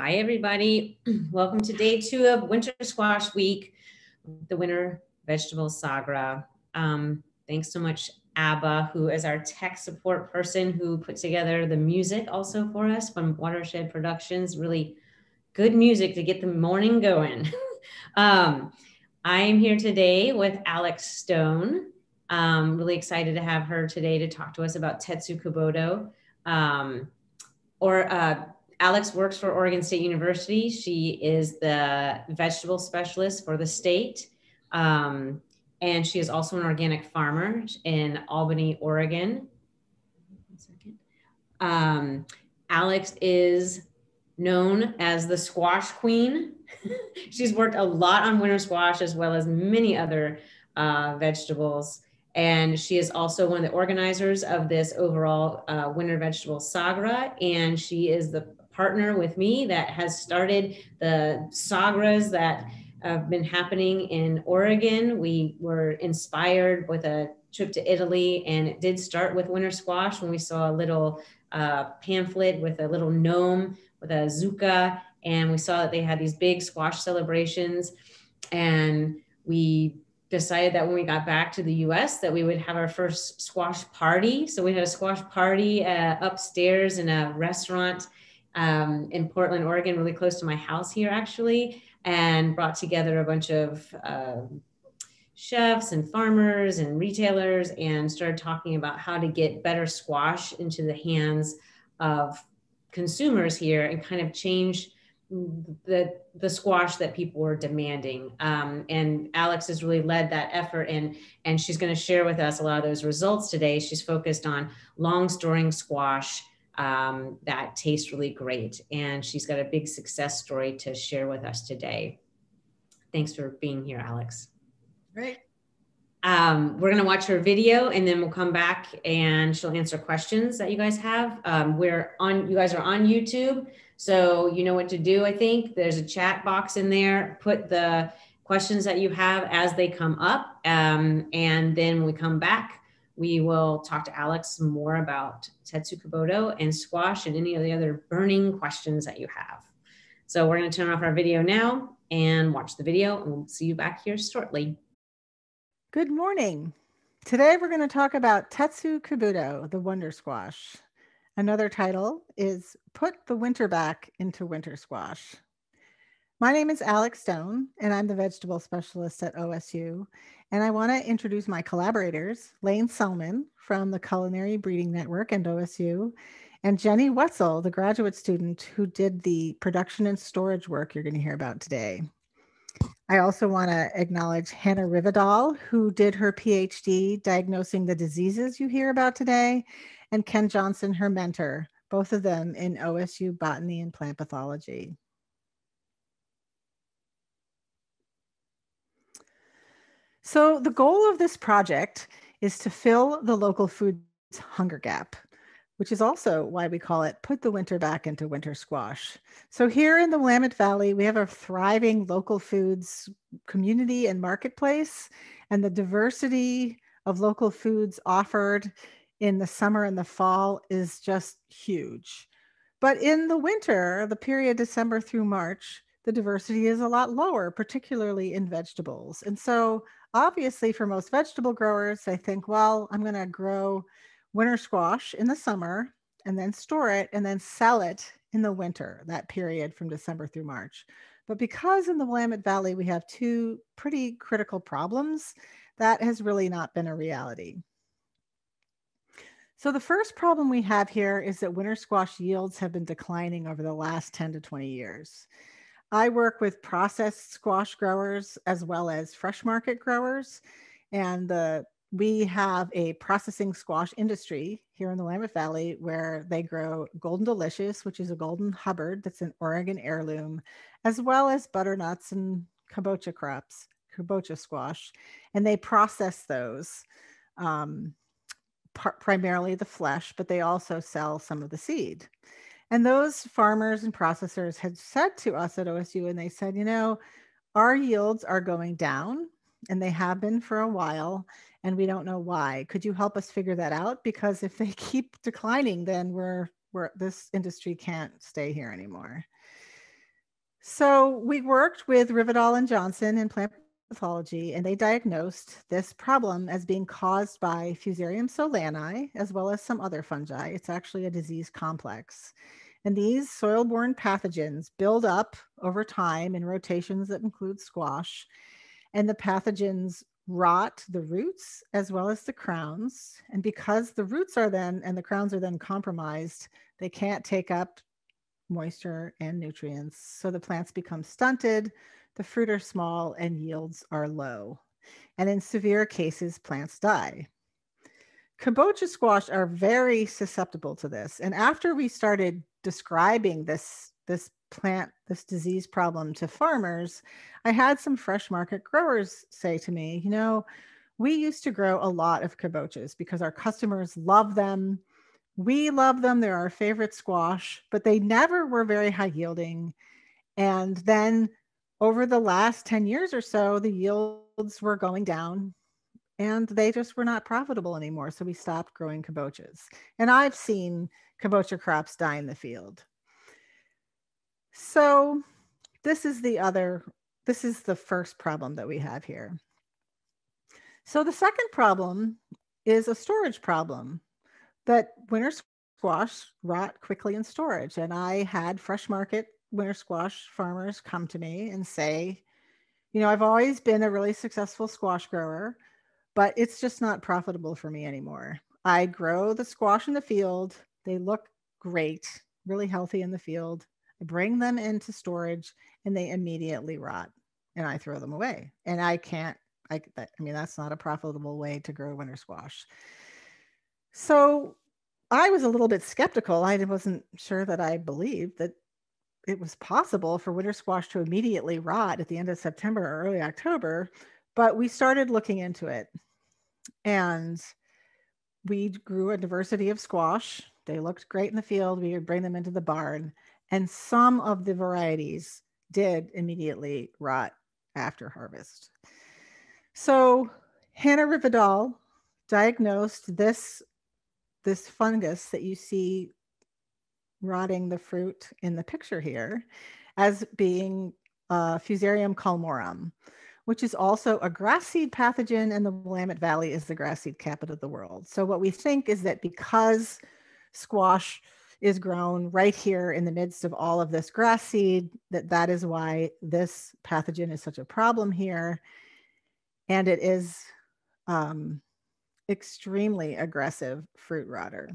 Hi, everybody. Welcome to day 2 of Winter Squash Week, the Winter Vegetable Sagra. Thanks so much, Abba, who is our tech support person who put together the music also for us from Watershed Productions. Really good music to get the morning going. I am here today with Alex Stone. Really excited to have her today to talk to us about Tetsu Kubota. Alex works for Oregon State University. She is the vegetable specialist for the state. And she is also an organic farmer in Albany, Oregon. 1 second. Alex is known as the squash queen. She's worked a lot on winter squash as well as many other vegetables. And she is also one of the organizers of this overall Winter Vegetable Sagra. And she is the partner with me that has started the sagras that have been happening in Oregon. We were inspired with a trip to Italy, and it did start with winter squash when we saw a little pamphlet with a little gnome with a zucca, and we saw that they had these big squash celebrations. And we decided that when we got back to the US that we would have our first squash party. So we had a squash party upstairs in a restaurant in Portland, Oregon, really close to my house here actually, and brought together a bunch of chefs and farmers and retailers and started talking about how to get better squash into the hands of consumers here and kind of change the squash that people were demanding. And Alex has really led that effort, and she's going to share with us a lot of those results today. She's focused on long storing squash that tastes really great. And she's got a big success story to share with us today. Thanks for being here, Alex. Great. We're going to watch her video and then we'll come back and she'll answer questions that you guys have. You guys are on YouTube, so you know what to do. I think there's a chat box in there. Put the questions that you have as they come up. And then when we come back, we will talk to Alex more about Tetsu Kubota and squash and any of the other burning questions that you have. So we're going to turn off our video now and watch the video, and we'll see you back here shortly. Good morning. Today we're going to talk about Tetsu Kubota, the wonder squash. Another title is Put the Winter Back into Winter Squash. My name is Alex Stone, and I'm the vegetable specialist at OSU. And I want to introduce my collaborators, Lane Selman from the Culinary Breeding Network and OSU, and Jenny Wetzel, the graduate student who did the production and storage work you're going to hear about today. I also want to acknowledge Hannah Rivedal, who did her PhD diagnosing the diseases you hear about today, and Ken Johnson, her mentor, both of them in OSU botany and plant pathology. So the goal of this project is to fill the local food's hunger gap, which is also why we call it Put the Winter Back into Winter Squash. So here in the Willamette Valley, we have a thriving local foods community and marketplace, and the diversity of local foods offered in the summer and the fall is just huge. But in the winter, the period December through March, the diversity is a lot lower, particularly in vegetables. And so obviously for most vegetable growers, they think, well, I'm going to grow winter squash in the summer and then store it and then sell it in the winter, that period from December through March. But because in the Willamette Valley, we have two pretty critical problems, that has really not been a reality. So the first problem we have here is that winter squash yields have been declining over the last 10 to 20 years. I work with processed squash growers as well as fresh market growers, and we have a processing squash industry here in the Willamette Valley where they grow Golden Delicious, which is a Golden Hubbard that's an Oregon heirloom, as well as butternuts and kabocha crops, kabocha squash, and they process those, primarily the flesh, but they also sell some of the seed. And those farmers and processors had said to us at OSU, and they said, you know, our yields are going down, and they have been for a while, and we don't know why. Could you help us figure that out? Because if they keep declining, then this industry can't stay here anymore. So we worked with Rivedal and Johnson in plant pathology, and they diagnosed this problem as being caused by Fusarium solani, as well as some other fungi. It's actually a disease complex. And these soil-borne pathogens build up over time in rotations that include squash, and the pathogens rot the roots as well as the crowns. And because the roots are then and the crowns are then compromised, they can't take up moisture and nutrients. So the plants become stunted, the fruit are small, and yields are low. And in severe cases, plants die. Kabocha squash are very susceptible to this. And after we started describing this plant, this disease problem to farmers, I had some fresh market growers say to me, we used to grow a lot of kabochas because our customers love them. We love them. They're our favorite squash, but they never were very high yielding. And then over the last 10 years or so, the yields were going down and they just were not profitable anymore. So we stopped growing kabochas. And I've seen kabocha crops die in the field. So this is the first problem that we have here. So the second problem is a storage problem, that winter squash rot quickly in storage. And I had fresh market winter squash farmers come to me and say, I've always been a really successful squash grower, but it's just not profitable for me anymore. I grow the squash in the field. They look great, really healthy in the field. I bring them into storage and they immediately rot and I throw them away. And that's not a profitable way to grow winter squash. So I was a little bit skeptical. I wasn't sure that I believed that it was possible for winter squash to immediately rot at the end of September or early October, but we started looking into it. And we grew a diversity of squash. They looked great in the field. We would bring them into the barn, and some of the varieties did immediately rot after harvest. So Hannah Rivedal diagnosed this fungus that you see rotting the fruit in the picture here as being Fusarium culmorum, which is also a grass seed pathogen, and the Willamette Valley is the grass seed capital of the world. So what we think is that because squash is grown right here in the midst of all of this grass seed, that is why this pathogen is such a problem here. And it is extremely aggressive fruit rotter.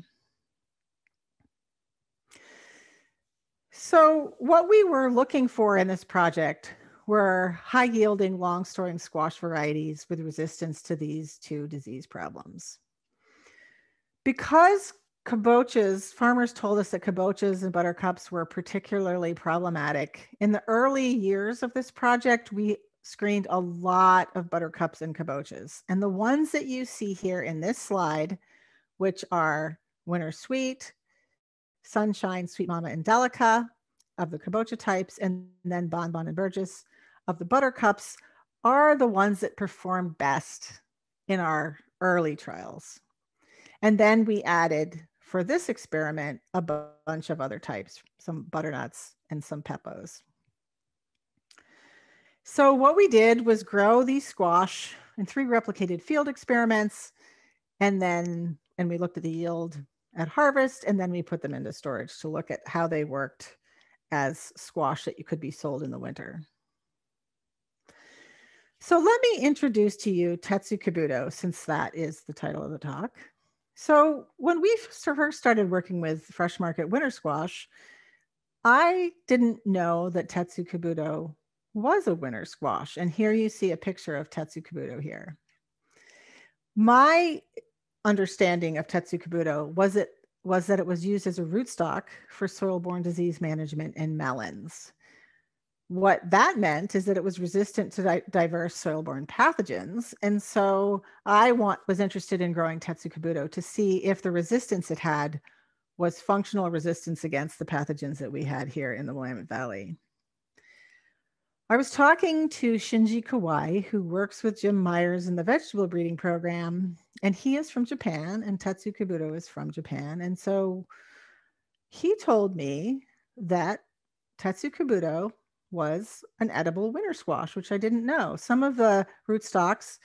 So what we were looking for in this project were high yielding, long storing squash varieties with resistance to these two disease problems. Because farmers told us that kabochas and buttercups were particularly problematic. In the early years of this project, we screened a lot of buttercups and kabochas. And the ones that you see here in this slide, which are Winter Sweet, Sunshine, Sweet Mama, and Delica of the kabocha types, and then Bonbon and Burgess of the buttercups, are the ones that perform best in our early trials. And then we added, for this experiment, a bunch of other types, some butternuts and some peppos. So what we did was grow these squash in 3 replicated field experiments, and we looked at the yield at harvest, and then we put them into storage to look at how they worked as squash that could be sold in the winter. So let me introduce to you Tetsu Kabuto, since that is the title of the talk. So when we first started working with fresh market winter squash, I didn't know that Tetsu Kabuto was a winter squash. And here you see a picture of Tetsu Kabuto here. My understanding of Tetsu Kabuto was that it was used as a rootstock for soil-borne disease management in melons. What that meant is that it was resistant to diverse soil-borne pathogens. And so I was interested in growing Tetsu Kabuto to see if the resistance it had was functional resistance against the pathogens that we had here in the Willamette Valley. I was talking to Shinji Kawai, who works with Jim Myers in the vegetable breeding program, and he is from Japan, and Tetsu Kabuto is from Japan. And so he told me that Tetsu Kabuto was an edible winter squash, which I didn't know. Some of the rootstocks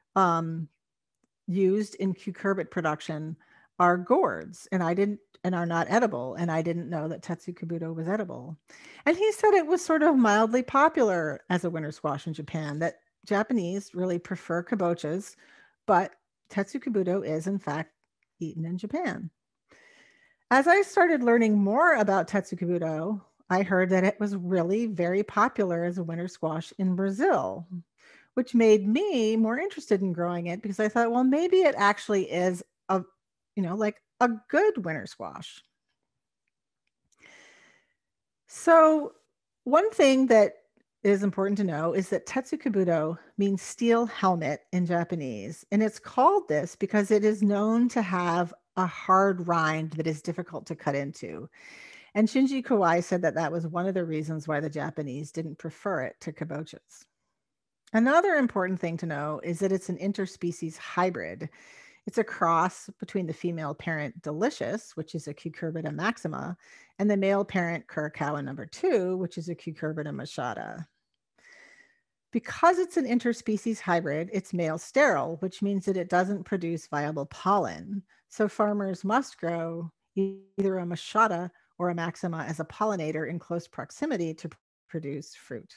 used in cucurbit production are gourds, and are not edible. And I didn't know that Tetsukabuto was edible. And he said it was sort of mildly popular as a winter squash in Japan, that Japanese really prefer kabochas, but Tetsukabuto is in fact eaten in Japan. As I started learning more about Tetsukabuto, I heard that it was really very popular as a winter squash in Brazil, which made me more interested in growing it because I thought, well, maybe it actually is like a good winter squash. So, one thing that is important to know is that Tetsukabuto means steel helmet in Japanese. And it's called this because it is known to have a hard rind that is difficult to cut into. And Shinji Kawai said that that was one of the reasons why the Japanese didn't prefer it to kabochas. Another important thing to know is that it's an interspecies hybrid. It's a cross between the female parent Delicious, which is a Cucurbita maxima, and the male parent Kurokawa number 2, which is a Cucurbita machata. Because it's an interspecies hybrid, it's male sterile, which means that it doesn't produce viable pollen. So farmers must grow either a machata or a maxima as a pollinator in close proximity to produce fruit.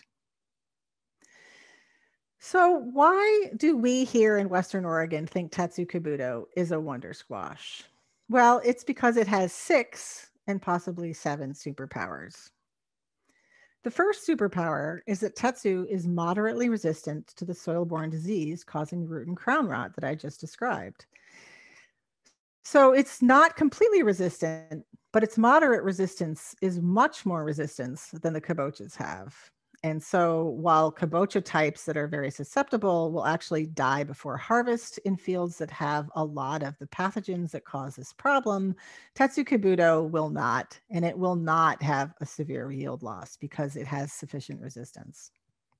So why do we here in Western Oregon think Tetsukabuto is a wonder squash? Well, it's because it has 6 and possibly 7 superpowers. The first superpower is that Tetsu is moderately resistant to the soil-borne disease causing root and crown rot that I just described. So it's not completely resistant, but its moderate resistance is much more resistance than the kabochas have. And so while kabocha types that are very susceptible will actually die before harvest in fields that have a lot of the pathogens that cause this problem, Tetsukabuto will not, and it will not have a severe yield loss because it has sufficient resistance.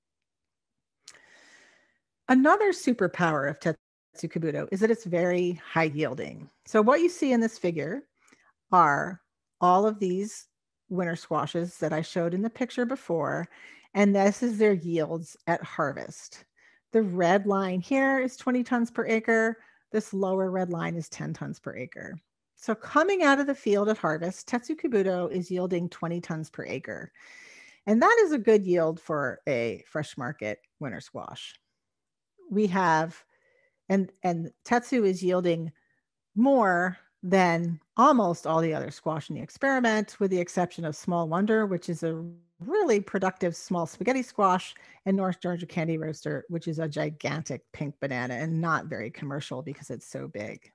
Another superpower of Tetsukabuto is that it's very high yielding. So what you see in this figure are all of these winter squashes that I showed in the picture before, and this is their yields at harvest. The red line here is 20 tons per acre. This lower red line is 10 tons per acre. So coming out of the field at harvest, Tetsukabuto is yielding 20 tons per acre. And that is a good yield for a fresh market winter squash. We have, and Tetsu is yielding more than almost all the other squash in the experiment, with the exception of Small Wonder, which is a really productive small spaghetti squash, and North Georgia Candy Roaster, which is a gigantic pink banana and not very commercial because it's so big.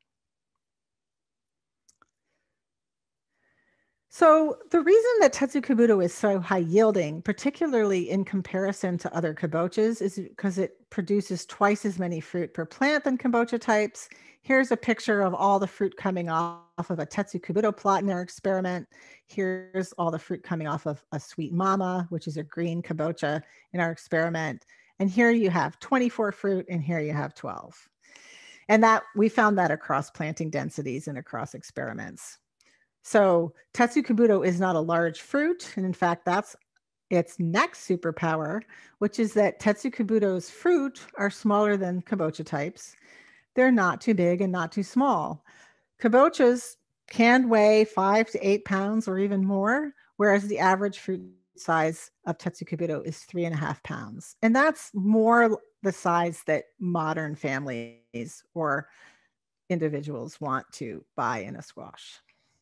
So the reason that Tetsukabuto is so high yielding, particularly in comparison to other kabochas, is because it produces twice as many fruit per plant than kabocha types. Here's a picture of all the fruit coming off of a Tetsukabuto plot in our experiment. Here's all the fruit coming off of a Sweet Mama, which is a green kabocha in our experiment. And here you have 24 fruit, and here you have 12. And that we found that across planting densities and across experiments. So Tetsukabuto is not a large fruit. And in fact, that's its next superpower, which is that Tetsukabuto's fruit are smaller than kabocha types. They're not too big and not too small. Kabochas can weigh 5 to 8 pounds or even more, whereas the average fruit size of Tetsukabuto is 3.5 pounds. And that's more the size that modern families or individuals want to buy in a squash.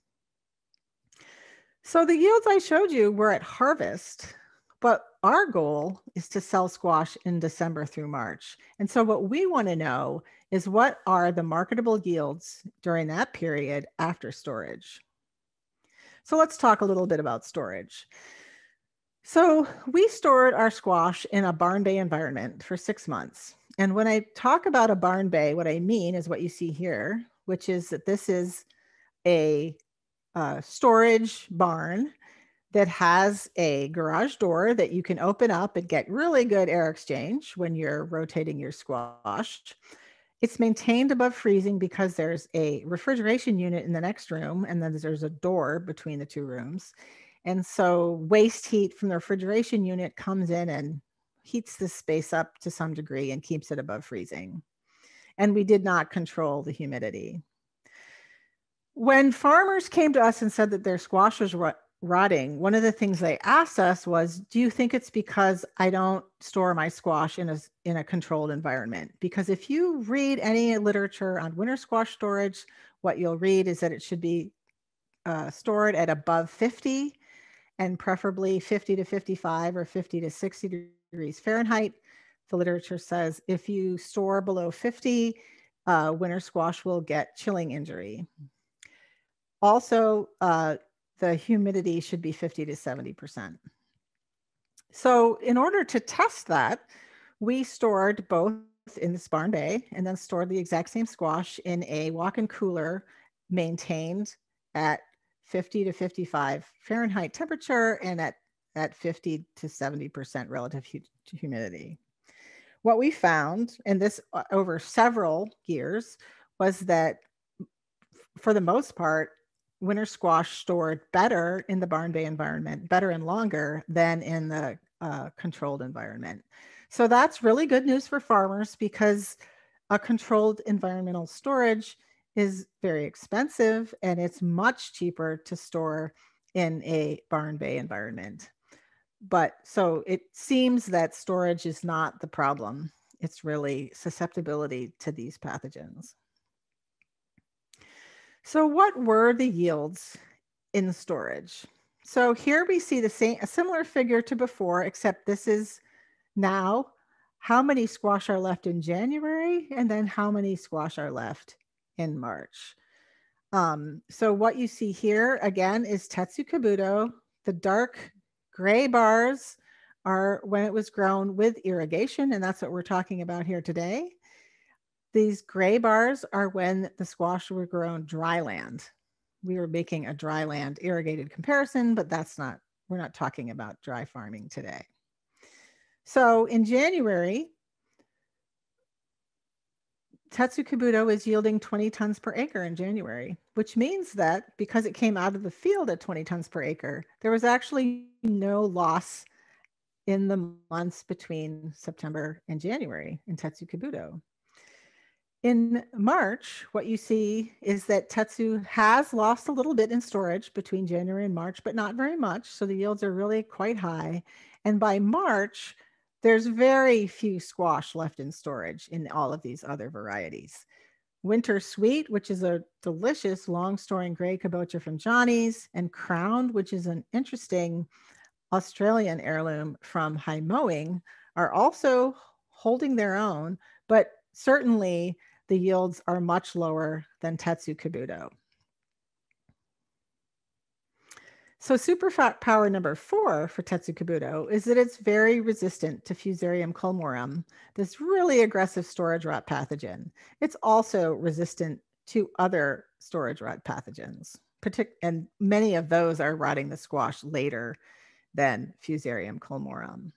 So the yields I showed you were at harvest, but our goal is to sell squash in December through March. And so what we want to know is, what are the marketable yields during that period after storage? So let's talk a little bit about storage. So we stored our squash in a barn bay environment for 6 months. And when I talk about a barn bay, what I mean is what you see here, which is that this is a storage barn that has a garage door that you can open up and get really good air exchange when you're rotating your squash. It's maintained above freezing because there's a refrigeration unit in the next room, and then there's a door between the 2 rooms. And so waste heat from the refrigeration unit comes in and heats this space up to some degree and keeps it above freezing. And we did not control the humidity. When farmers came to us and said that their squash was rotting, one of the things they asked us was, do you think it's because I don't store my squash in a controlled environment? Because if you read any literature on winter squash storage, what you'll read is that it should be stored at above 50 and preferably 50 to 55 or 50 to 60 degrees Fahrenheit. The literature says if you store below 50, winter squash will get chilling injury. Also, the humidity should be 50 to 70%. So in order to test that, we stored both in this barn bay and then stored the exact same squash in a walk-in cooler maintained at 50 to 55 Fahrenheit temperature and at 50 to 70% relative humidity. What we found, and this over several years, was that for the most part, winter squash stored better in the barn bay environment, better and longer than in the controlled environment. So that's really good news for farmers because a controlled environmental storage is very expensive and it's much cheaper to store in a barn bay environment. But so it seems that storage is not the problem. It's really susceptibility to these pathogens. So what were the yields in storage? So here we see a similar figure to before, except this is now how many squash are left in January and then how many squash are left in March. So what you see here again is Tetsu Kabuto. The dark gray bars are when it was grown with irrigation, and that's what we're talking about here today. These gray bars are when the squash were grown dry land. We were making a dry land irrigated comparison, but we're not talking about dry farming today. So in January, Tetsu Kabuto is yielding 20 tons per acre in January, which means that because it came out of the field at 20 tons per acre, there was actually no loss in the months between September and January in Tetsu Kabuto. In March, what you see is that Tetsu has lost a little bit in storage between January and March, but not very much. So the yields are really quite high. And by March, there's very few squash left in storage in all of these other varieties. Winter Sweet, which is a delicious long-storing gray kabocha from Johnny's, and Crowned, which is an interesting Australian heirloom from High Mowing, are also holding their own, but certainly the yields are much lower than Tetsu Kabuto. So superpower number 4 for Tetsu Kabuto is that it's very resistant to Fusarium culmorum, this really aggressive storage rot pathogen. It's also resistant to other storage rot pathogens, and many of those are rotting the squash later than Fusarium culmorum.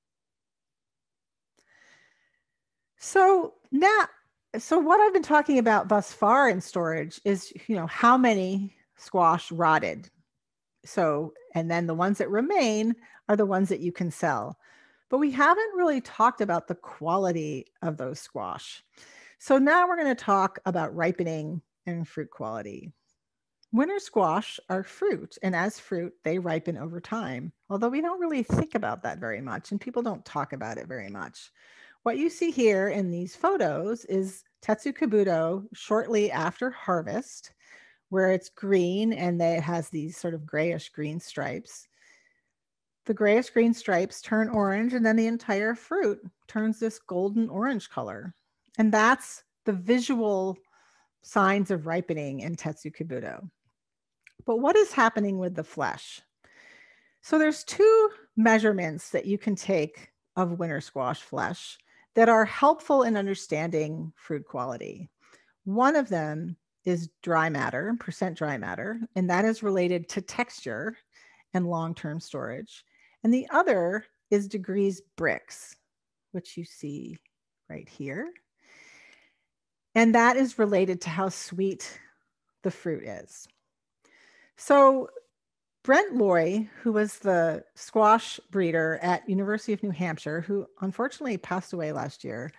So what I've been talking about thus far in storage is, how many squash rotted. So, and then the ones that remain are the ones that you can sell. But we haven't really talked about the quality of those squash. So now we're going to talk about ripening and fruit quality. Winter squash are fruit, and as fruit, they ripen over time, although we don't really think about that very much, and people don't talk about it very much. What you see here in these photos is Tetsu Kabuto shortly after harvest, where it's green and it has these sort of grayish green stripes. The grayish green stripes turn orange, and then the entire fruit turns this golden orange color. And that's the visual signs of ripening in Tetsu Kabuto. But what is happening with the flesh? So there's 2 measurements that you can take of winter squash flesh that are helpful in understanding fruit quality. One of them is dry matter, percent dry matter, and that is related to texture and long-term storage. And the other is degrees Brix, which you see right here. And that is related to how sweet the fruit is. So Brent Loy, who was the squash breeder at University of New Hampshire, who unfortunately passed away last year,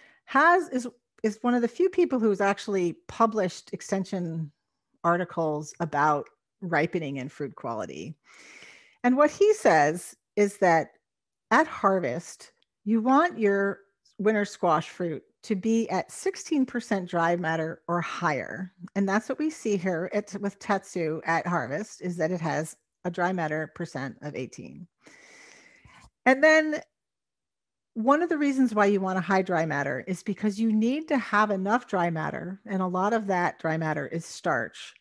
is one of the few people who's actually published extension articles about ripening and fruit quality. And what he says is that at harvest, you want your winter squash fruit to be at 16% dry matter or higher. And that's what we see here with Tetsu at harvest, is that it has a dry matter percent of 18. And then one of the reasons why you want a high dry matter is because you need to have enough dry matter, and a lot of that dry matter is starch,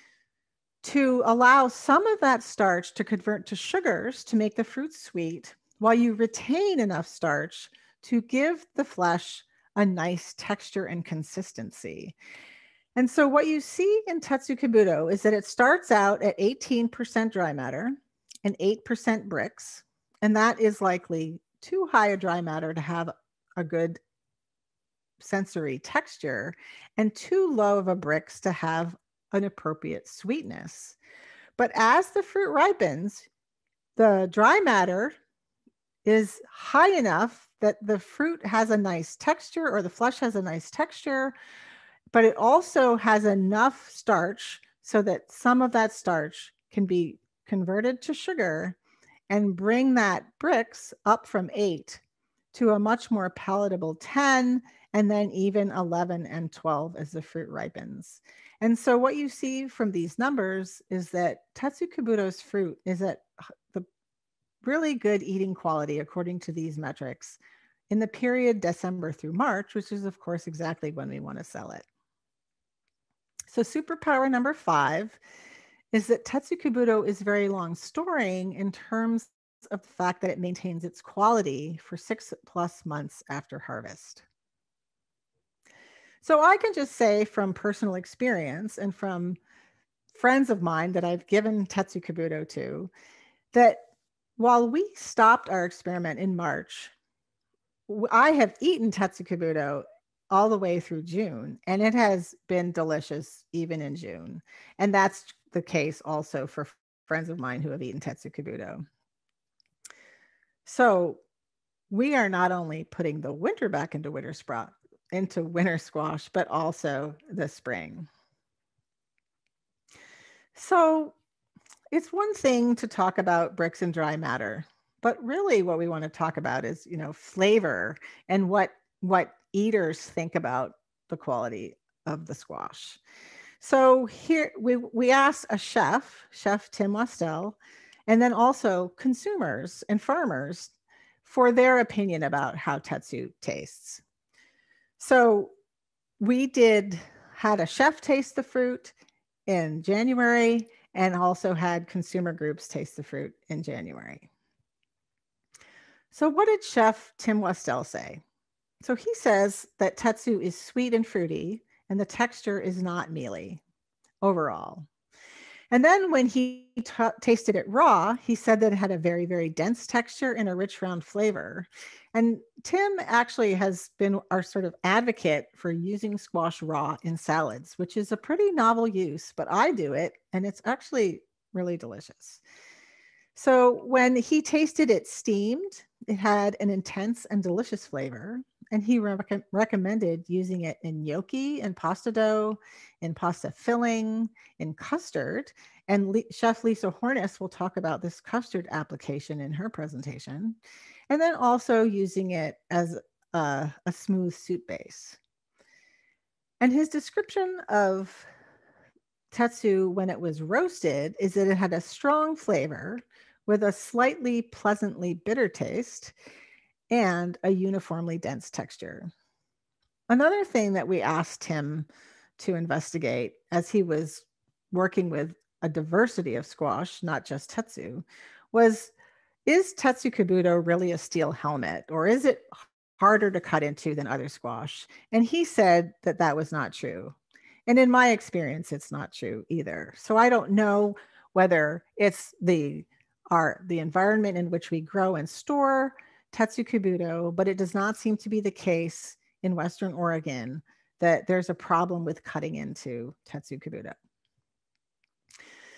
to allow some of that starch to convert to sugars to make the fruit sweet, while you retain enough starch to give the flesh a nice texture and consistency. And so what you see in Tetsu Kabuto is that it starts out at 18% dry matter and 8% bricks. And that is likely too high a dry matter to have a good sensory texture, and too low of a bricks to have an appropriate sweetness. But as the fruit ripens, the dry matter is high enough that the fruit has a nice texture, or the flesh has a nice texture, but it also has enough starch so that some of that starch can be converted to sugar and bring that bricks up from 8 to a much more palatable 10, and then even 11 and 12 as the fruit ripens. And so what you see from these numbers is that Tetsu Kabuto's fruit is at the really good eating quality according to these metrics in the period December through March, which is of course exactly when we want to sell it. So superpower number 5 is that Tetsu Kabuto is very long storing in terms of the fact that it maintains its quality for 6+ months after harvest. So I can just say from personal experience and from friends of mine that I've given Tetsu Kabuto to, that while we stopped our experiment in March, I have eaten Tetsu Kabuto all the way through June, and it has been delicious even in June. And that's the case also for friends of mine who have eaten Tetsu Kabuto. So we are not only putting the winter back into winter squash, but also the spring. So it's one thing to talk about bricks and dry matter, but really what we want to talk about is, flavor and what eaters think about the quality of the squash. So here we asked a Chef Tim Westell, and then also consumers and farmers for their opinion about how Tetsu tastes. So we had a chef taste the fruit in January, and also had consumer groups taste the fruit in January. So what did Chef Tim Westell say? So he says that Tetsu is sweet and fruity, and the texture is not mealy overall. And then when he tasted it raw, he said that it had a very, very dense texture and a rich, round flavor. And Tim actually has been our sort of advocate for using squash raw in salads, which is a pretty novel use, but I do it, and it's actually really delicious. So when he tasted it steamed, it had an intense and delicious flavor. And he recommended using it in gnocchi and pasta dough, in pasta filling, in custard. And Chef Lisa Hornis will talk about this custard application in her presentation. And then also using it as a smooth soup base. And his description of Tetsu when it was roasted is that it had a strong flavor with a slightly pleasantly bitter taste and a uniformly dense texture. Another thing that we asked him to investigate as he was working with a diversity of squash, not just Tetsu, was, is Tetsu Kabuto really a steel helmet, or is it harder to cut into than other squash? And he said that that was not true. And in my experience, it's not true either. So I don't know whether it's the environment in which we grow and store Tetsu Kabuto, but it does not seem to be the case in Western Oregon that there's a problem with cutting into Tetsu Kabuto.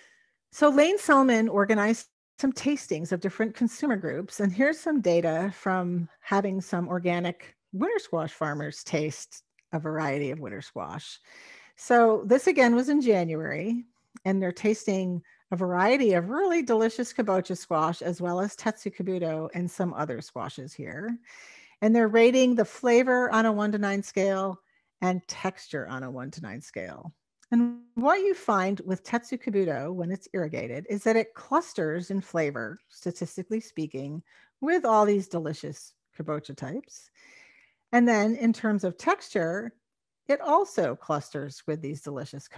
So Lane Selman organized some tastings of different consumer groups. And here's some data from having some organic winter squash farmers taste a variety of winter squash. So this again was in January, and they're tasting a variety of really delicious kabocha squash, as well as tetsu kabuto and some other squashes here. And they're rating the flavor on a 1 to 9 scale and texture on a 1 to 9 scale. And what you find with tetsu kabuto when it's irrigated is that it clusters in flavor, statistically speaking, with all these delicious kabocha types. And then in terms of texture, it also clusters with these delicious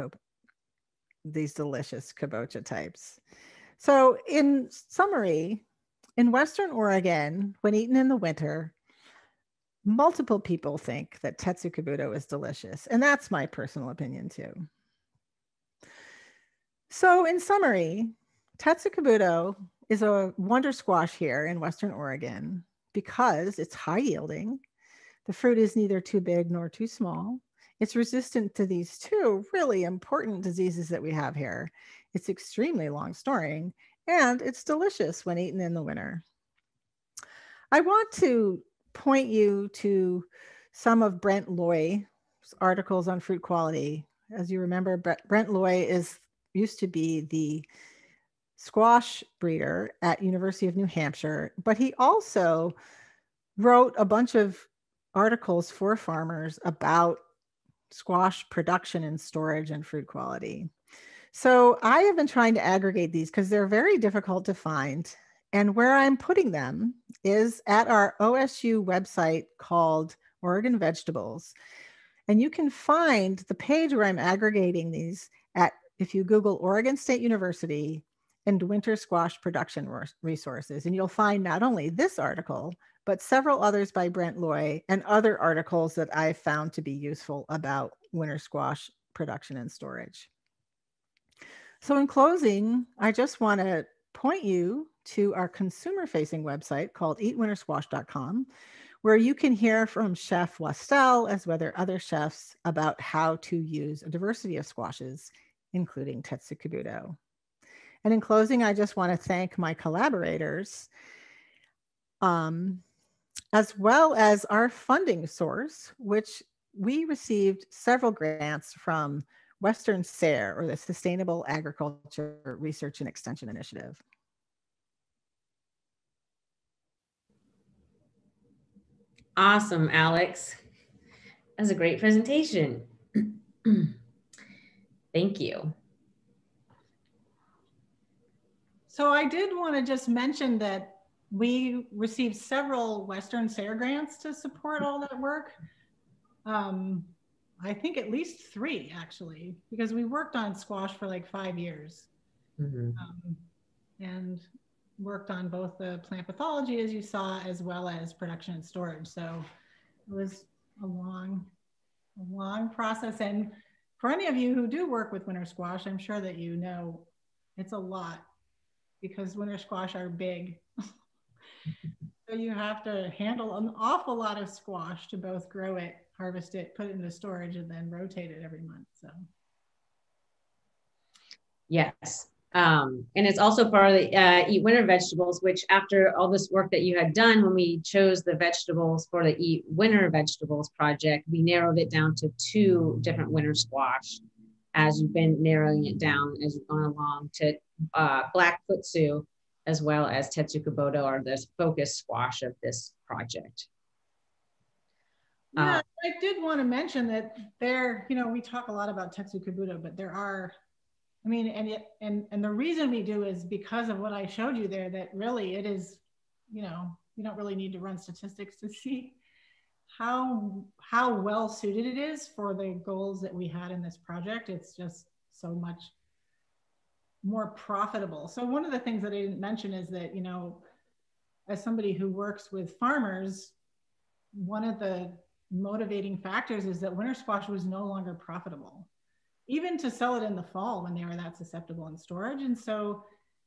kabocha types. So in summary, in Western Oregon, when eaten in the winter, multiple people think that tetsu kabuto is delicious, and that's my personal opinion too. So in summary, tetsu kabuto is a wonder squash here in Western Oregon because it's high yielding. The fruit is neither too big nor too small. It's resistant to these two really important diseases that we have here. It's extremely long storing, and it's delicious when eaten in the winter. I want to point you to some of Brent Loy's articles on fruit quality. As you remember, Brent Loy used to be the squash breeder at University of New Hampshire, but he also wrote a bunch of articles for farmers about squash production and storage and fruit quality. So I have been trying to aggregate these because they're very difficult to find. And where I'm putting them is at our OSU website called Oregon Vegetables. And you can find the page where I'm aggregating these at, if you Google Oregon State University and winter squash production resources. And you'll find not only this article, but several others by Brent Loy and other articles that I found to be useful about winter squash production and storage. So in closing, I just want to point you to our consumer-facing website called eatwintersquash.com, where you can hear from Chef Wastel as well as other chefs about how to use a diversity of squashes, including tetsu kabuto. And in closing, I just want to thank my collaborators, as well as our funding source, which we received several grants from Western SARE, or the Sustainable Agriculture Research and Extension Initiative. Awesome, Alex. That was a great presentation. Thank you. So I did want to just mention that we received several Western SARE grants to support all that work. I think at least 3 actually, because we worked on squash for like 5 years. And worked on both the plant pathology, as you saw, as well as production and storage. So it was a long process. And for any of you who do work with winter squash, I'm sure that you know it's a lot, because winter squash are big. So you have to handle an awful lot of squash to both grow it, harvest it, put it into storage, and then rotate it every month. So yes. And it's also part of the Eat Winter Vegetables, which after all this work that you had done, when we chose the vegetables for the Eat Winter Vegetables project, we narrowed it down to 2 different winter squash, as you've been narrowing it down as you've gone along, to black futsu, as well as tetsu kabuto, are the focus squash of this project. Yeah, I did want to mention that there, we talk a lot about tetsu kabuto, but there are, I mean, and the reason we do is because of what I showed you there, that really it is, you don't really need to run statistics to see how well suited it is for the goals that we had in this project. It's just so much more profitable. So one of the things that I didn't mention is that, as somebody who works with farmers, one of the motivating factors is that winter squash was no longer profitable, even to sell it in the fall when they were that susceptible in storage. And so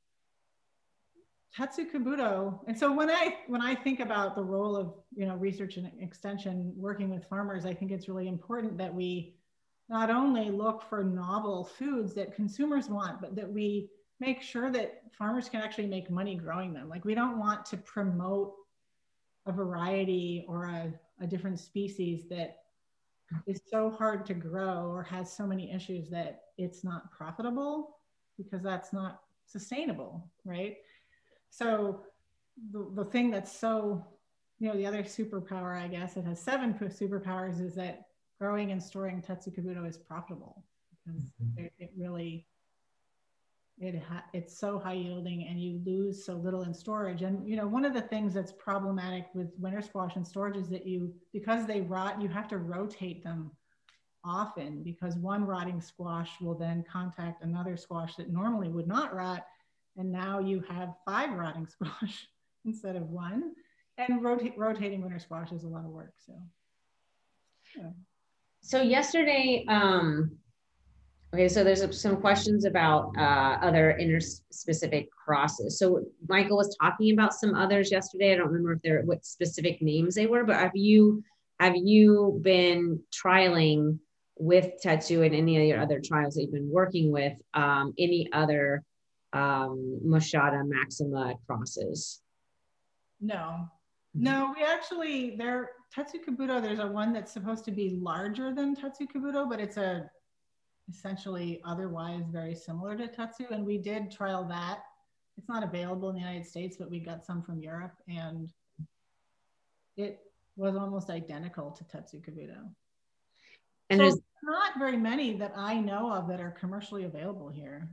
tetsu kabuto, and so when I think about the role of research and extension working with farmers, I think it's really important that we not only look for novel foods that consumers want, but that we make sure that farmers can actually make money growing them. Like we don't want to promote a variety or a different species that is so hard to grow or has so many issues that it's not profitable, because that's not sustainable, right? So the thing that's so, the other superpower, I guess, it has 7 superpowers, is that growing and storing Tetsukabuto is profitable, because it really, it's so high yielding and you lose so little in storage. And one of the things that's problematic with winter squash and storage is that because they rot, you have to rotate them often, because one rotting squash will then contact another squash that normally would not rot, and now you have 5 rotting squash instead of 1. And rotating winter squash is a lot of work. So yeah. So yesterday, okay, so there's some questions about other interspecific crosses. So Michael was talking about some others yesterday. I don't remember what specific names they were, but have you been trialing with Tetsu and any of your other trials that you've been working with, any other Machada Maxima crosses? No, we actually, Tetsukabuto, there's one that's supposed to be larger than Tetsukabuto, but it's essentially otherwise very similar to Tetsu. And we did trial that. It's not available in the United States, but we got some from Europe, and it was almost identical to Tetsukabuto. And so there's not very many that I know of that are commercially available here.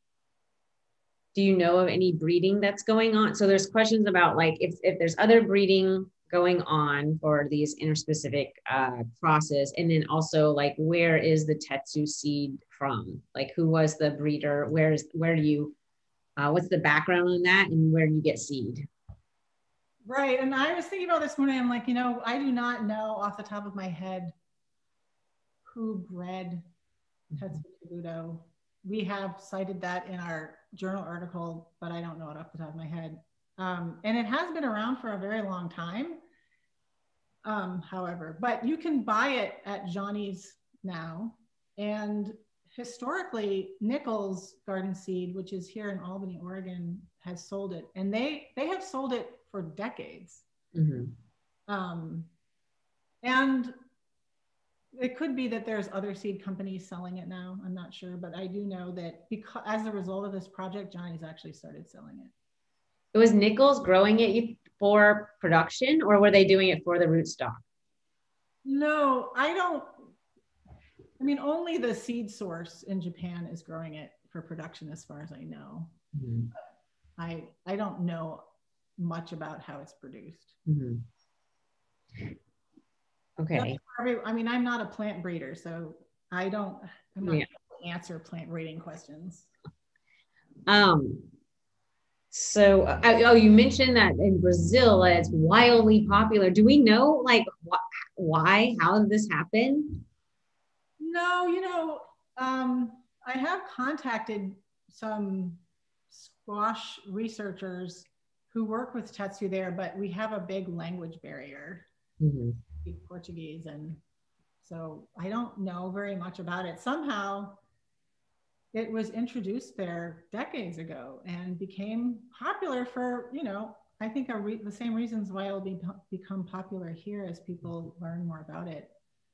Do you know of any breeding that's going on? So there's questions about like if there's other breeding going on for these interspecific crosses, and then also like where is the Tetsu seed from? Like who was the breeder? Where do you what's the background on that, and where do you get seed? Right, and I was thinking about this morning. I'm like, I do not know off the top of my head who bred Tetsukabuto. We have cited that in our journal article, but I don't know it off the top of my head. And it has been around for a very long time. However, but you can buy it at Johnny's now. And historically, Nichols Garden Seed, which is here in Albany, Oregon, has sold it. And they have sold it for decades. Mm-hmm. And it could be that there's other seed companies selling it now. I'm not sure, but I do know that because as a result of this project, Johnny's actually started selling it. It was Nichols growing it for production, or were they doing it for the rootstock? No, only the seed source in Japan is growing it for production, as far as I know. Mm-hmm. I don't know much about how it's produced. Mm-hmm. Okay. I'm not a plant breeder, so I'm not able to answer plant breeding questions. So, you mentioned that in Brazil, it's wildly popular. Do we know like why, how did this happen? No, I have contacted some squash researchers who work with Tetsu there, but we have a big language barrier. Mm-hmm. Speak Portuguese, and so I don't know very much about it. Somehow it was introduced there decades ago and became popular for, I think the same reasons why it'll become popular here as people learn more about it.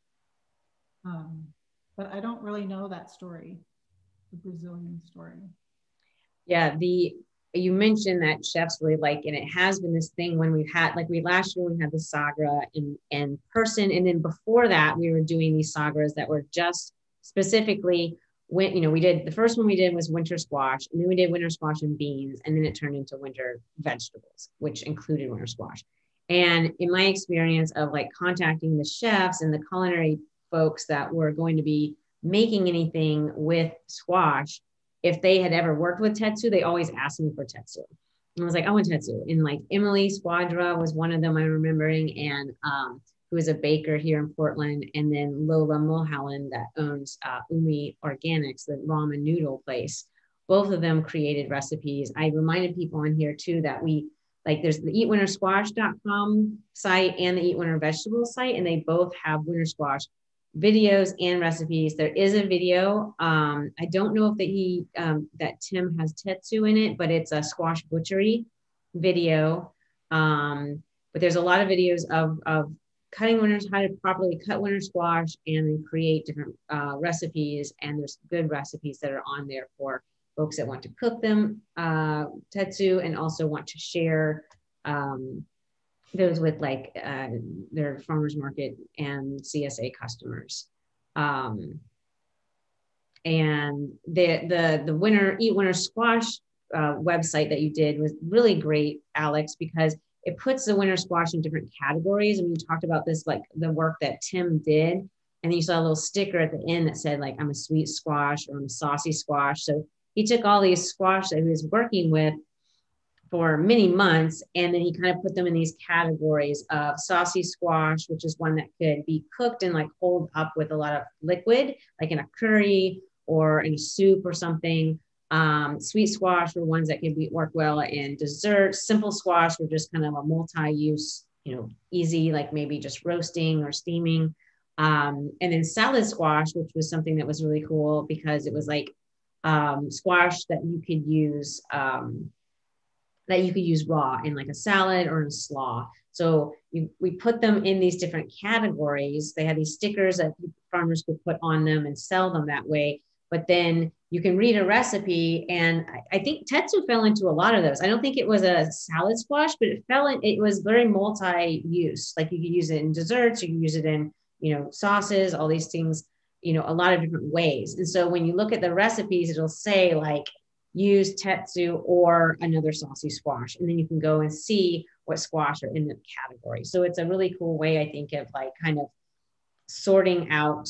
But I don't really know that story, the Brazilian story. Yeah, you mentioned that chefs really like, and it has been this thing when we've had, like last year we had the Sagra in person. And then before that, we were doing these Sagras that were just specifically we did, the first one we did was winter squash, and then we did winter squash and beans. And then it turned into winter vegetables, which included winter squash. And in my experience of like contacting the chefs and the culinary folks that were going to be making anything with squash, if they had ever worked with Tetsu, they always asked me for Tetsu. And I was like, I want Tetsu. And like Emily Squadra was one of them I'm remembering, and who is a baker here in Portland. And then Lola Mulholland that owns Umi Organics, the ramen noodle place. Both of them created recipes. I reminded people on here too that there's the eatwintersquash.com site and the Eat Winter Vegetable site, and they both have winter squash videos and recipes. There is a video. I don't know if that Tim has tetsu in it, but it's a squash butchery video. But there's a lot of videos of cutting winter, how to properly cut winter squash and then create different recipes. And there's good recipes that are on there for folks that want to cook them, tetsu, and also want to share those with like their farmers market and CSA customers. And the winter Eat Winter Squash website that you did was really great, Alex, because it puts the winter squash in different categories. And you talked about this, like the work that Tim did. And then you saw a little sticker at the end that said like, I'm a sweet squash or I'm a saucy squash. So he took all these squash that he was working with for many months, and then he kind of put them in these categories of saucy squash, which is one that could be cooked and like hold up with a lot of liquid, like in a curry or in a soup or something. Sweet squash were ones that could work well in desserts. Simple squash were just kind of a multi-use, easy, like maybe just roasting or steaming. And then salad squash, which was something that was really cool because it was like squash that you could use raw in like a salad or in a slaw. So we put them in these different categories. They had these stickers that farmers could put on them and sell them that way. But then you can read a recipe, and I think tetsu fell into a lot of those. I don't think it was a salad squash, but it was very multi-use. Like you could use it in desserts, you can use it in, sauces, all these things, a lot of different ways. And so when you look at the recipes, it'll say like, use tetsu or another saucy squash. And then you can go and see what squash are in the category. So it's a really cool way, I think, of like kind of sorting out,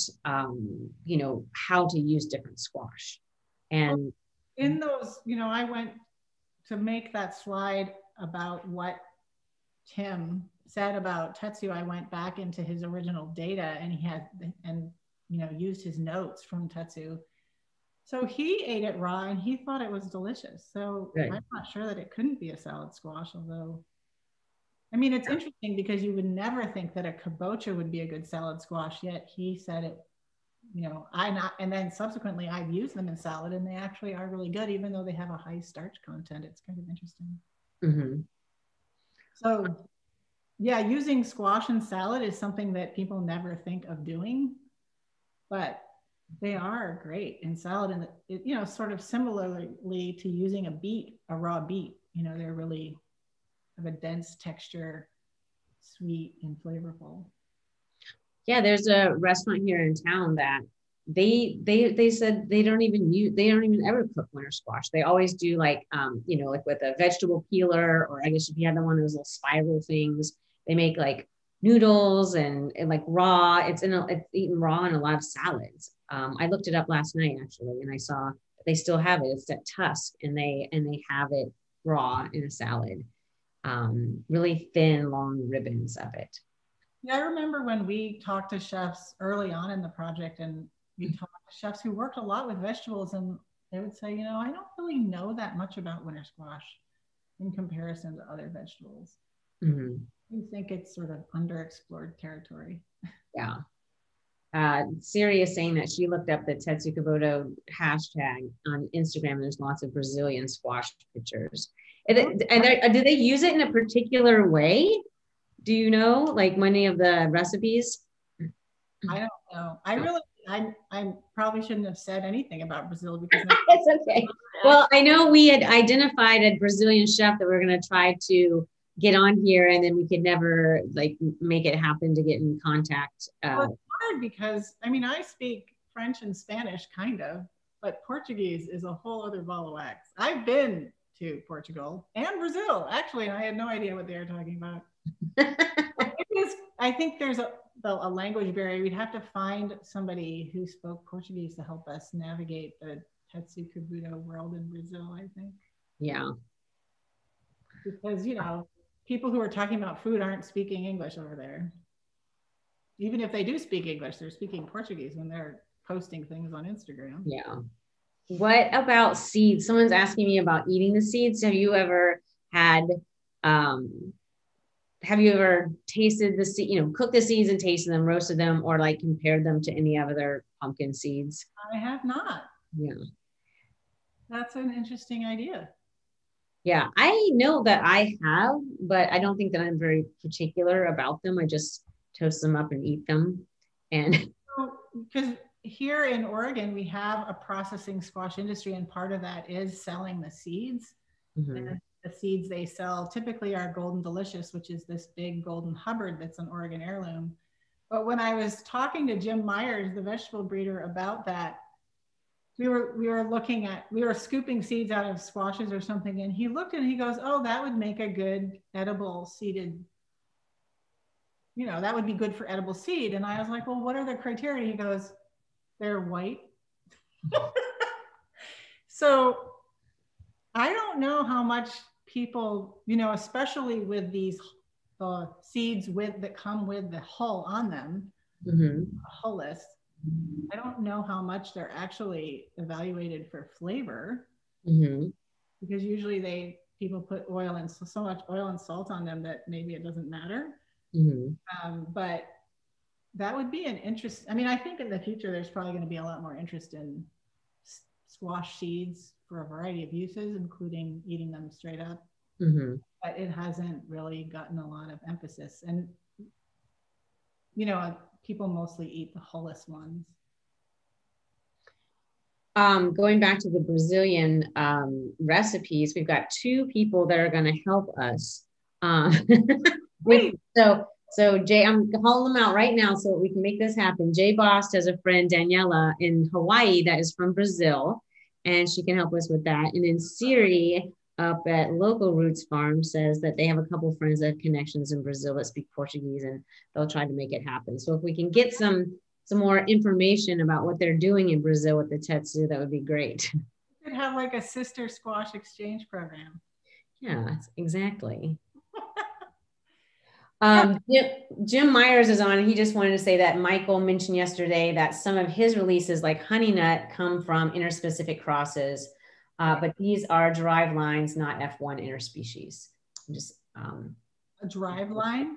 how to use different squash. And in those, I went to make that slide about what Tim said about tetsu. I went back into his original data, and he had, used his notes from tetsu. So he ate it raw and he thought it was delicious. So good. I'm not sure that it couldn't be a salad squash, although, it's interesting because you would never think that a kabocha would be a good salad squash, yet he said it, and then subsequently I've used them in salad and they actually are really good, even though they have a high starch content. It's kind of interesting. Mm-hmm. So yeah, using squash in salad is something that people never think of doing, but they are great in salad, and sort of similarly to using a raw beet. They're really have a dense texture, sweet and flavorful. Yeah, there's a restaurant here in town that they said they don't even ever cook winter squash. They always do like like with a vegetable peeler, or I guess if you had one of those little spiral things, they make like noodles and like raw. It's eaten raw in a lot of salads. I looked it up last night actually, and I saw they still have it. It's at Tusk, and they have it raw in a salad. Really thin, long ribbons of it. Yeah, I remember when we talked to chefs early on in the project, and we talked to chefs who worked a lot with vegetables, and they would say, I don't really know that much about winter squash in comparison to other vegetables. Mm-hmm. I think it's sort of underexplored territory. Yeah. Siri is saying that she looked up the Tetsu Kaboto hashtag on Instagram. There's lots of Brazilian squash pictures. Do they use it in a particular way? Do you know, like many of the recipes? I don't know. I probably shouldn't have said anything about Brazil because it's okay. Well, I know we had identified a Brazilian chef that we're going to try to get on here, and then we could never like make it happen to get in contact. Well, it's hard because I speak French and Spanish kind of, but Portuguese is a whole other ball of wax. I've been to Portugal and Brazil actually, and I had no idea what they were talking about. I think there's a language barrier. We'd have to find somebody who spoke Portuguese to help us navigate the Tetsu Kabuto world in Brazil, I think. Yeah. Because, people who are talking about food aren't speaking English over there. Even if they do speak English, they're speaking Portuguese when they're posting things on Instagram. Yeah. What about seeds? Someone's asking me about eating the seeds. Have you ever had have you ever tasted the seed, cooked the seeds and tasted them, roasted them, or like compared them to any other pumpkin seeds? I have not. Yeah. That's an interesting idea. Yeah. I know that I have, but I don't think that I'm very particular about them. I just toast them up and eat them. And because here in Oregon, we have a processing squash industry, and part of that is selling the seeds. mm-hmm. And the seeds they sell typically are Golden Delicious, which is this big golden Hubbard that's an Oregon heirloom. But when I was talking to Jim Myers, the vegetable breeder, about that, we were scooping seeds out of squashes or something, and he looked and he goes, "Oh, that would make a good edible seeded, that would be good for edible seed." And I was like, "Well, what are the criteria?" He goes, "They're white." So I don't know how much people, especially with these seeds that come with the hull on them, mm-hmm. hulless. I don't know how much they're actually evaluated for flavor, Mm-hmm. because usually people put oil and so much oil and salt on them that maybe it doesn't matter. Mm-hmm. But that would be an interest. I mean, I think in the future there's probably going to be a lot more interest in squash seeds for a variety of uses, including eating them straight up. Mm-hmm. But it hasn't really gotten a lot of emphasis. And people mostly eat the hulless ones. Going back to the Brazilian recipes, we've got two people that are going to help us. So Jay, I'm calling them out right now so we can make this happen. Jay Bost has a friend, Daniela, in Hawaii that is from Brazil, and she can help us with that. And then Siri up at Local Roots Farm says that they have a couple of friends that have connections in Brazil that speak Portuguese, and they'll try to make it happen. So if we can get some more information about what they're doing in Brazil with the tetsu, that would be great. You could have like a sister squash exchange program. Yeah, exactly. Jim Myers is on. He just wanted to say that Michael mentioned yesterday that some of his releases, like Honey Nut, come from interspecific crosses, but these are derived lines, not F1 interspecies. Just a derived line.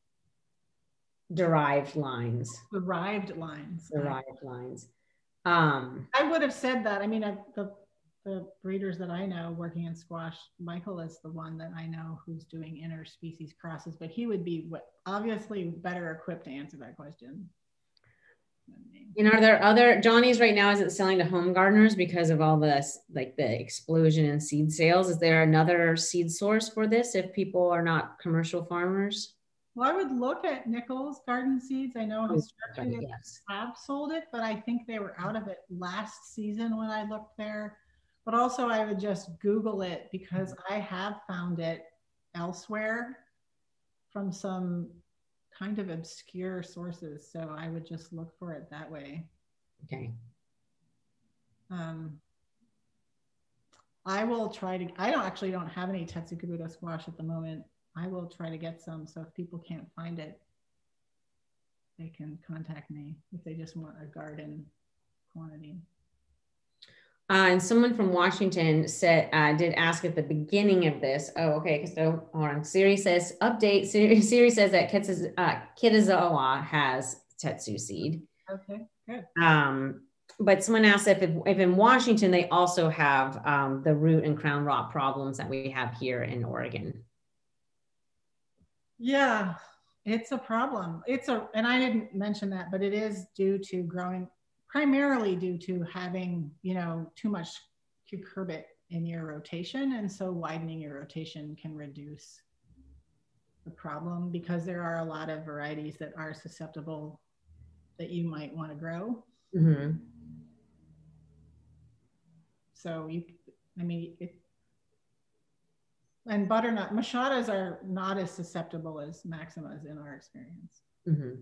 Derived lines. Derived lines. Derived lines. I would have said that. I mean, the breeders that I know working in squash, Michael is the one that I know who's doing interspecies crosses, but he would be obviously better equipped to answer that question. And are there other, Johnny's right now isn't selling to home gardeners because of all this, like the explosion in seed sales. Is there another seed source for this if people are not commercial farmers? Well, I would look at Nichols Garden Seeds. I know historically they have sold it, but I think they were out of it last season when I looked there. But also I would just Google it, because I have found it elsewhere from some kind of obscure sources. So I would just look for it that way. Okay. I will try to, I don't have any Tetsukabuto squash at the moment. I will try to get some. So if people can't find it, they can contact me if they just want a garden quantity. And someone from Washington said, did ask at the beginning of this. Oh, okay. So hold on. Siri says, update. Siri says that Kitazawa has tetsu seed. Okay, good. But someone asked if in Washington, they also have the root and crown rot problems that we have here in Oregon. Yeah, it's a problem. And I didn't mention that, but it is due to primarily due to having, too much cucurbit in your rotation. And so widening your rotation can reduce the problem, because there are a lot of varieties that are susceptible that you might want to grow. Mm-hmm. So and butternut, machadas are not as susceptible as maximas in our experience. Mm-hmm.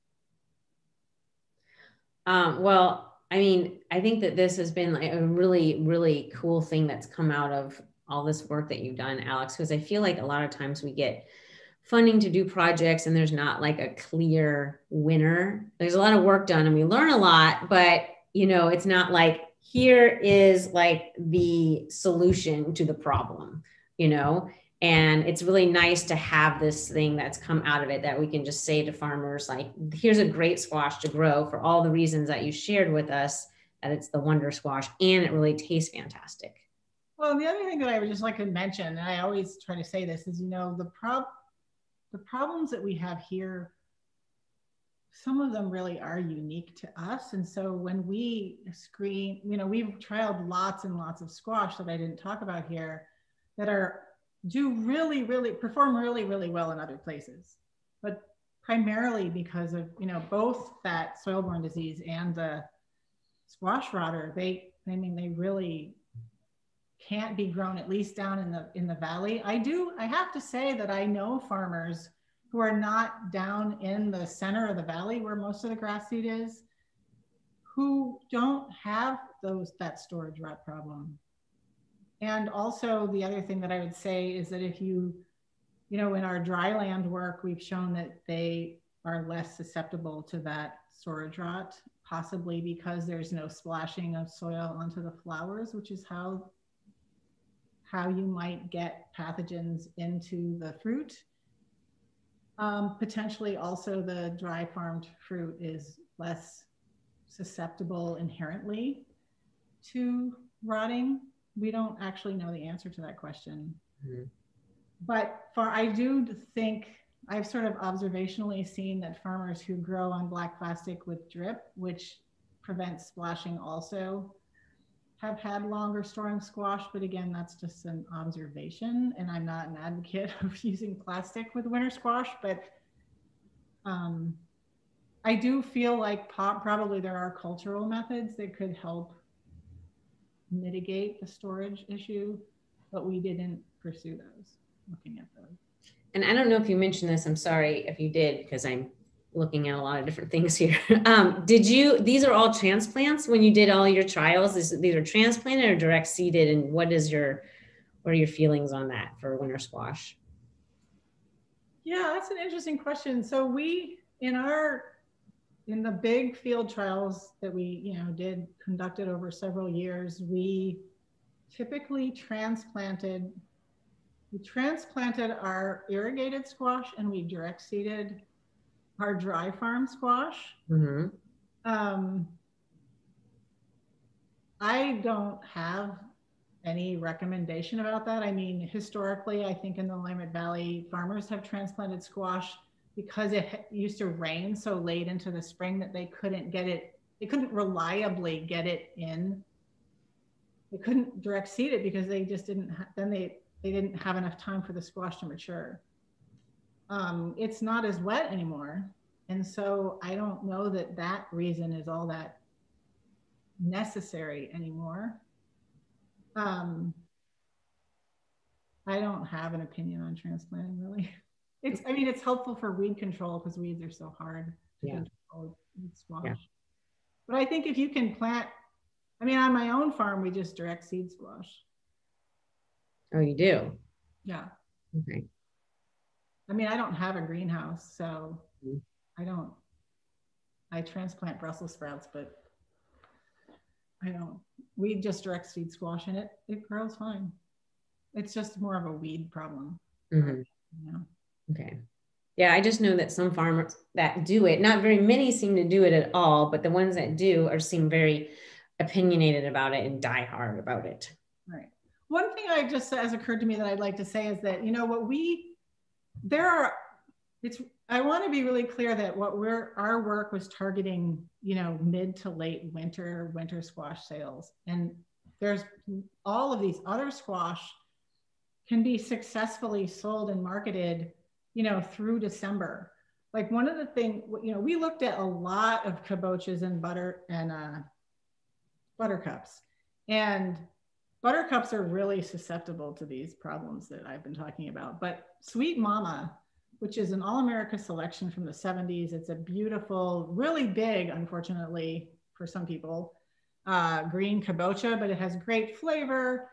Well, I mean, I think that this has been like a really, really cool thing that's come out of all this work that you've done, Alex, because I feel like a lot of times we get funding to do projects and there's not like a clear winner. There's a lot of work done and we learn a lot, but it's not like here is like the solution to the problem, And it's really nice to have this thing that's come out of it that we can just say to farmers, like, here's a great squash to grow for all the reasons that you shared with us, that it's the wonder squash and it really tastes fantastic. Well, the other thing that I would just like to mention, and I always try to say this, is, the problems that we have here, some of them really are unique to us. And so when we screen, we've trialed lots and lots of squash that I didn't talk about here that perform really, really well in other places, but primarily because of, both that soil-borne disease and the squash rotter. They really can't be grown, at least down in the valley. I have to say that I know farmers who are not down in the center of the valley where most of the grass seed is, who don't have that storage rot problem. And also the other thing that I would say is that if in our dry land work, we've shown that they are less susceptible to that storage rot, possibly because there's no splashing of soil onto the flowers, which is how you might get pathogens into the fruit. Potentially also the dry farmed fruit is less susceptible inherently to rotting. We don't actually know the answer to that question. Mm-hmm. But I do think I've sort of observationally seen that farmers who grow on black plastic with drip, which prevents splashing also, have had longer storing squash. But again, that's just an observation, and I'm not an advocate of using plastic with winter squash, but I do feel like probably there are cultural methods that could help mitigate the storage issue, but we didn't pursue those, looking at those. And I don't know if you mentioned this, I'm sorry if you did, because I'm looking at a lot of different things here. These are all transplants when you did all your trials? These are transplanted or direct seeded? And what are your feelings on that for winter squash? Yeah, that's an interesting question. So we, in the big field trials that we, conducted over several years, we typically transplanted our irrigated squash and we direct seeded our dry farm squash. Mm-hmm. I don't have any recommendation about that. I mean, historically, I think in the Willamette Valley, farmers have transplanted squash because it used to rain so late into the spring that they couldn't reliably get it in. They couldn't direct seed it because they just didn't, they didn't have enough time for the squash to mature. It's not as wet anymore. And so I don't know that reason is all that necessary anymore. I don't have an opinion on transplanting, really. It's helpful for weed control because weeds are so hard to control with squash. Yeah. But I think if you can plant, on my own farm, we just direct seed squash. Oh, you do? Yeah. Okay. I don't have a greenhouse, so I transplant Brussels sprouts, but we just direct seed squash and it grows fine. It's just more of a weed problem. Mm-hmm. Okay. Yeah, I just know that some farmers that do it, not very many seem to do it at all, but the ones that do seem very opinionated about it and die hard about it. Right. One thing has occurred to me that I'd like to say is that, I want to be really clear that our work was targeting, mid to late winter squash sales. And there's all of these other squash can be successfully sold and marketed, through December. Like one of the things, we looked at a lot of kabochas and buttercups, and buttercups are really susceptible to these problems that I've been talking about. But Sweet Mama, which is an All-America selection from the 70s. It's a beautiful, really big, unfortunately, for some people, green kabocha, but it has great flavor.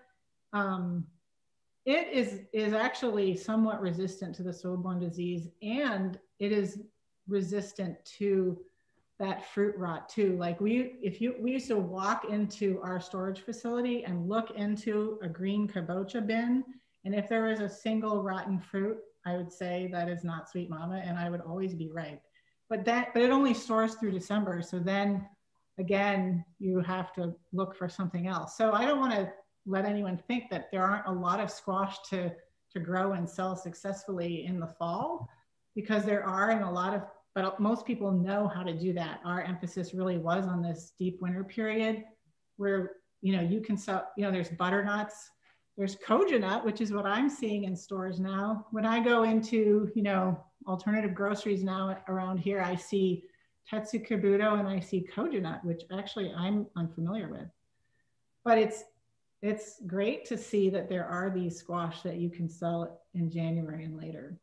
It is actually somewhat resistant to the soil-borne disease, and it is resistant to that fruit rot too. Like we used to walk into our storage facility and look into a green kabocha bin, And if there was a single rotten fruit, I would say that is not Sweet Mama, and I would always be right. But it only stores through December. So then again, you have to look for something else. So I don't want to let anyone think that there aren't a lot of squash to grow and sell successfully in the fall, because there are, and a lot of, but most people know how to do that. Our emphasis really was on this deep winter period where, you can sell, there's butternuts, there's koja nut, which is what I'm seeing in stores now. When I go into, alternative groceries now around here, I see Tetsu Kabuto and I see koja nut, which actually I'm unfamiliar with. But it's great to see that there are these squash that you can sell in January and later.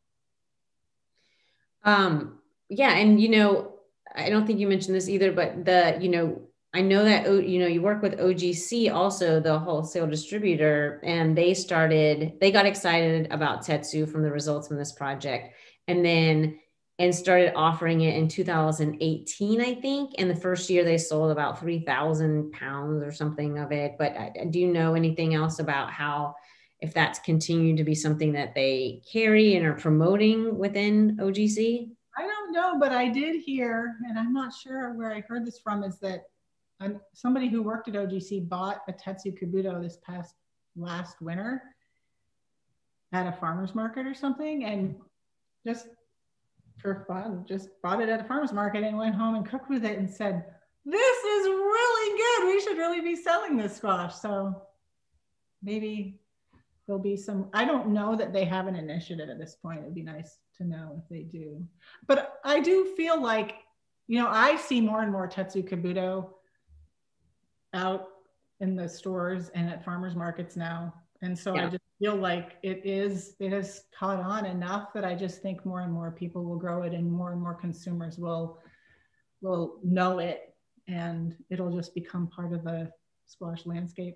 Yeah. And, I don't think you mentioned this either, but I know that, you work with OGC also, the wholesale distributor, and they got excited about Tetsu from the results from this project. And started offering it in 2018, I think. And the first year they sold about 3,000 pounds or something of it. But do you know anything else about if that's continued to be something that they carry and are promoting within OGC? I don't know, but I did hear, and I'm not sure where I heard this from, is that somebody who worked at OGC bought a Tetsu Kabuto this last winter at a farmer's market or something, and just for fun, just bought it at a farmer's market and went home and cooked with it and said, this is really good. We should really be selling this squash. So maybe there'll be some, I don't know that they have an initiative at this point. It'd be nice to know if they do. But I do feel like, I see more and more Tetsu Kabuto out in the stores and at farmers markets now. And so I just feel like it has caught on enough that I just think more and more people will grow it and more consumers will know it, and it'll just become part of the squash landscape.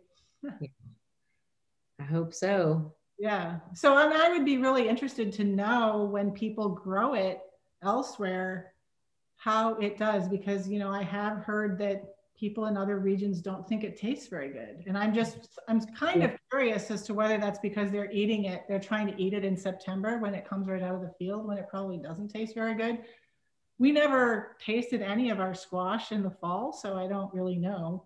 I hope so. Yeah. So I would be really interested to know when people grow it elsewhere, how it does, because, I have heard that people in other regions don't think it tastes very good. And I'm kind of curious as to whether that's because they're trying to eat it in September when it comes right out of the field, when it probably doesn't taste very good. We never tasted any of our squash in the fall, so I don't really know.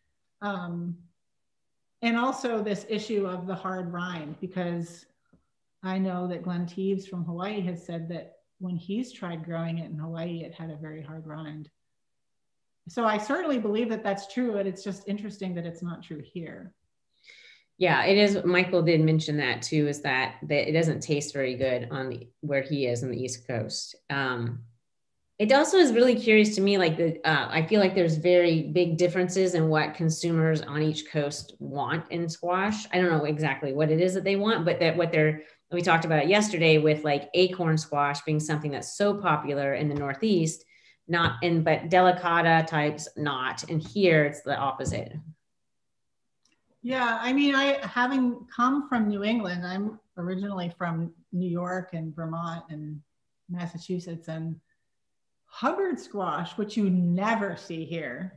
And also this issue of the hard rind, because I know that Glenn Teeves from Hawaii has said that when he's tried growing it in Hawaii, it had a very hard rind. So I certainly believe that that's true, and it's just interesting that it's not true here. Yeah, it is. Michael did mention that too, is that it doesn't taste very good where he is on the East Coast. It also is really curious to me, like I feel like there's very big differences in what consumers on each coast want in squash. I don't know exactly what it is that they want, but we talked about it yesterday with like acorn squash being something that's so popular in the Northeast, but delicata types not, and here it's the opposite. Yeah, I mean, having come from New England, I'm originally from New York and Vermont and Massachusetts, and Hubbard squash, which you never see here,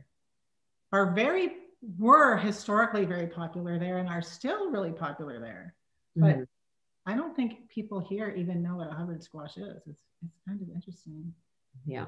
were historically very popular there and are still really popular there. But I don't think people here even know what a Hubbard squash is. It's kind of interesting. Yeah.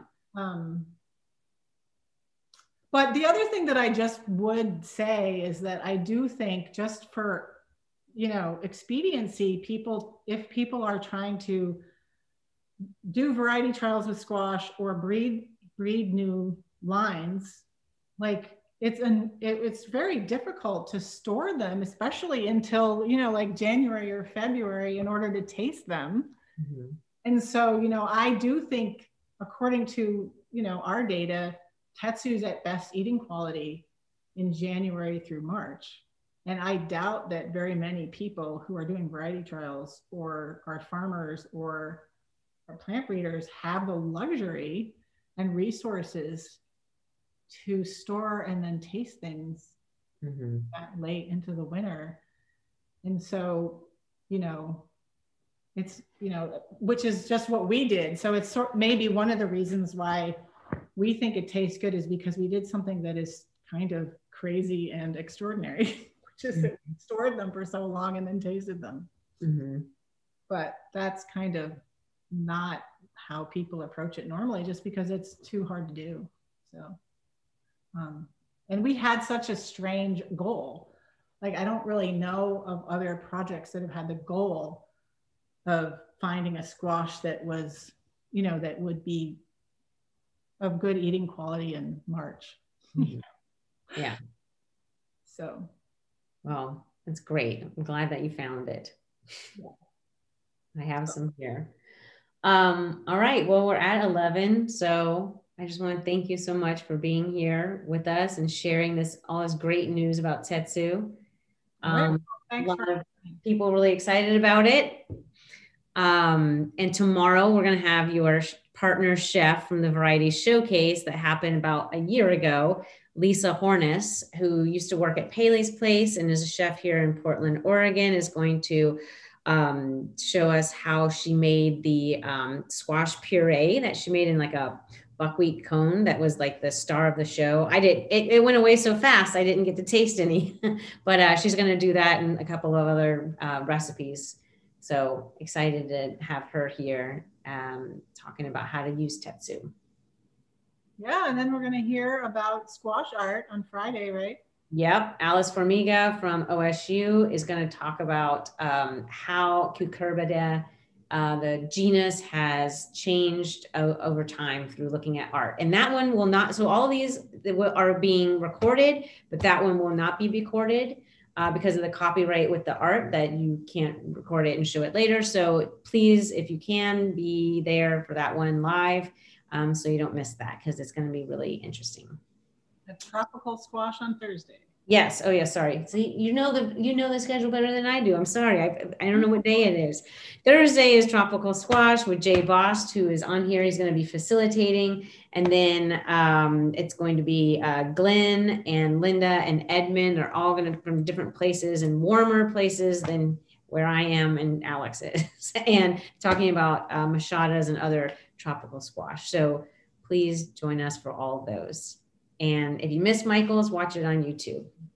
But the other thing that I just would say is that I do think, just for, expediency, if people are trying to do variety trials with squash or breed new lines, like it's very difficult to store them, especially until, like January or February, in order to taste them. Mm-hmm. And so, I do think, according to, our data, Tetsu's at best eating quality in January through March. And I doubt that very many people who are doing variety trials or are farmers or plant breeders have the luxury and resources to store and then taste things that late into the winter. And so, it's, which is just what we did. So it's maybe one of the reasons why we think it tastes good is because we did something that is kind of crazy and extraordinary, which is that we stored them for so long and then tasted them. But that's kind of not how people approach it normally, just because it's too hard to do. So, and we had such a strange goal. Like, I don't really know of other projects that have had the goal of finding a squash that was, that would be of good eating quality in March. Yeah. So. Well, that's great. I'm glad that you found it. Yeah. I have some here. All right. Well, we're at 11. So I just want to thank you so much for being here with us and sharing all this great news about Tetsu. Right. A lot of people really excited about it. And tomorrow we're going to have your partner chef from the Variety Showcase that happened about a year ago, Lisa Hornis, who used to work at Pele's Place and is a chef here in Portland, Oregon, is going to show us how she made the squash puree that she made in like a buckwheat cone that was like the star of the show. It went away so fast I didn't get to taste any, but she's going to do that and a couple of other recipes. So excited to have her here talking about how to use Tetsu. Yeah, and then we're going to hear about squash art on Friday, right? Yep. Alice Formiga from OSU is going to talk about how Cucurbita, the genus, has changed over time through looking at art. And that one will not, so all of these are being recorded, but that one will not be recorded because of the copyright with the art, that you can't record it and show it later. So please, if you can, be there for that one live so you don't miss that, because it's going to be really interesting. A tropical squash on Thursday. Yes. Oh, yeah. Sorry. So you know the schedule better than I do. I'm sorry. I don't know what day it is. Thursday is tropical squash with Jay Bost, who is on here. He's going to be facilitating, and then it's going to be Glenn and Linda and Edmund are all going to from different places and warmer places than where I am and Alex is, and talking about machadas and other tropical squash. So please join us for all of those. And if you missed Michael's, watch it on YouTube.